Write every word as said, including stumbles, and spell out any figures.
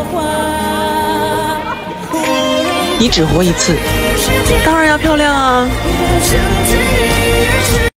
你只活一次，当然要漂亮啊！